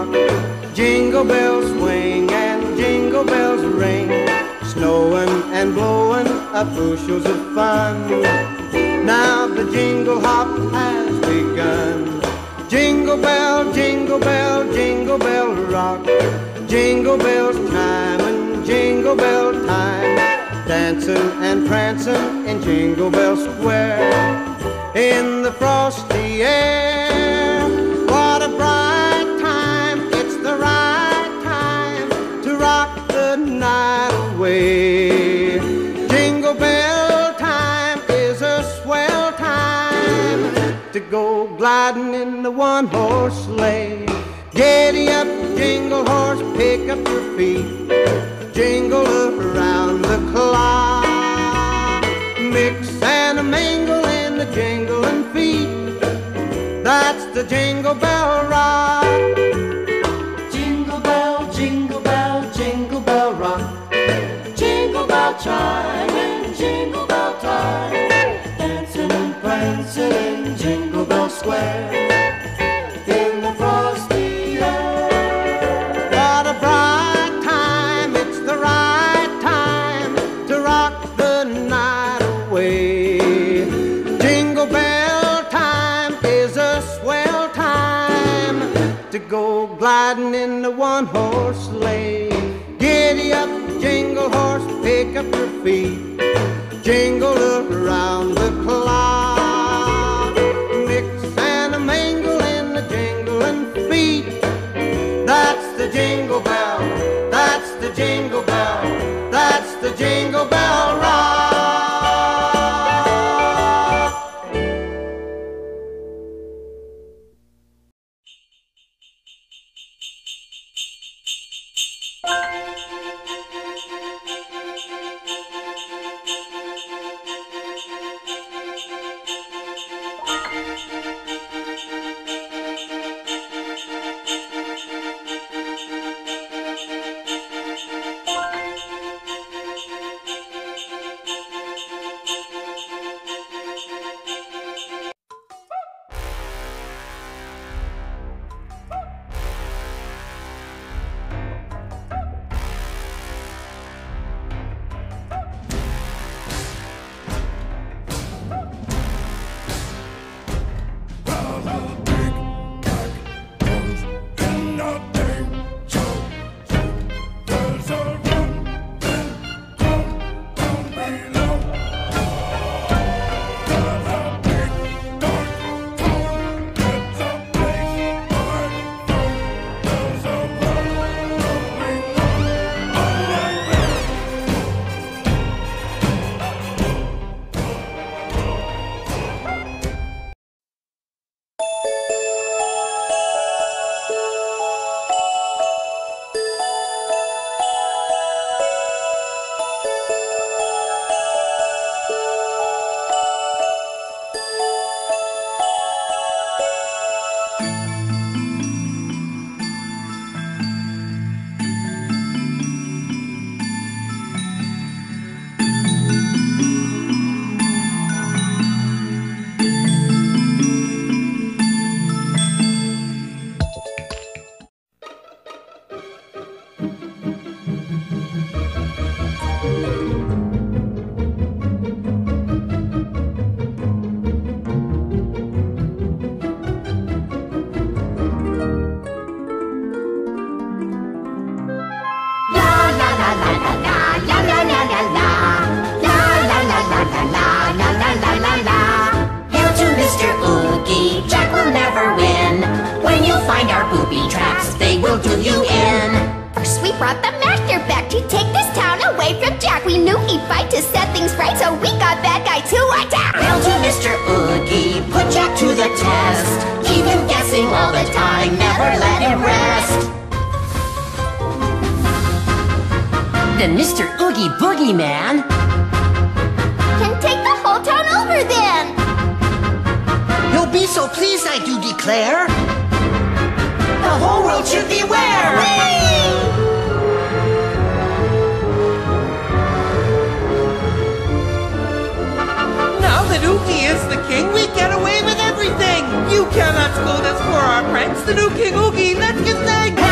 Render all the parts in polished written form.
rock. Jingle bells swing and jingle bells ring, snowing and blowing up bushels of fun. Now the jingle hop has begun. Jingle bell, jingle bell, jingle bell rock. Jingle bells chime and jingle bell time, dancing and prancing in Jingle Bell Square. In the frosty air, what a bright time. It's the right time to rock the night away. Jingle bell time is a swell time to go gliding in the one-horse sleigh. Giddy up, jingle horse, pick up your feet, jingle around the clock. Mix and mingle in the jingling feet, that's the Jingle Bell Rock. Jingle bell, jingle bell, jingle bell rock. Jingle bell chime and jingle bell time, dancing and prancing in Jingle Bell Square. In the frosty air, what a bright time. It's the right time to rock the night away. Jingle bell time is a swell time to go gliding in the one-horse sleigh. Giddy up, jingle horse, pick up your feet, jingle around the clock. Mix and mingle in the jingling feet, that's the Jingle Bell, that's the Jingle Bell, that's the Jingle Bell Rock. brought the master back to take this town away from Jack. We knew he'd fight to set things right, so we got bad guy to attack. Hail to Mr. Oogie, put Jack to the test. Keep him guessing all the time, never let him rest. The Mr. Oogie Boogie Man can take the whole town over then. He'll be so pleased, I do declare. The whole world should beware. Whee! Now that Oogie is the king, we get away with everything. You cannot scold us for our pranks. The new King Oogie, let's get thanks.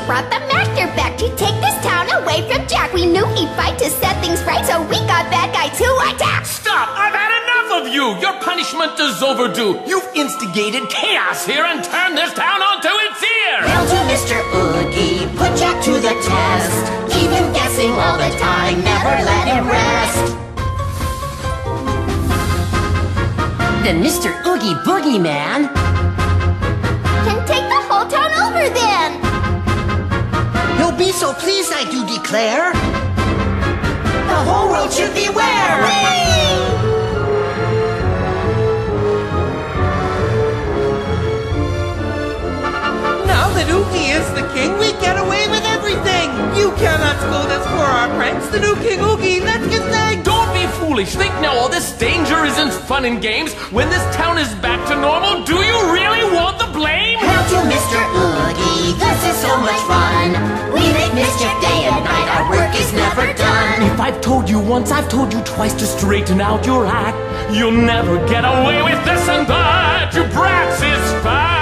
brought the master back to take this town away from Jack. We knew he'd fight to set things right, so we got bad guy to attack. Stop! I've had enough of you! Your punishment is overdue. You've instigated chaos here and turned this town onto its ear! Hail to Mr. Oogie, put Jack to the test. Keep him guessing all the time, never let him rest. The Mr. Oogie Boogie Man Can take the whole town over then. He'll be so pleased, I do declare. The whole world should beware. Now that Oogie is the king, we get away with everything. You cannot scold us for our pranks. The new King Oogie, let's get thanked. Don't be foolish. Think now all this danger isn't fun and games. When this town is back to normal, do you really want the blame? Hail to Mr. Oogie, this is so much fun. We make mischief day and night, our work is never done. If I've told you once, I've told you twice to straighten out your act. You'll never get away with this and that. Your brats is fine.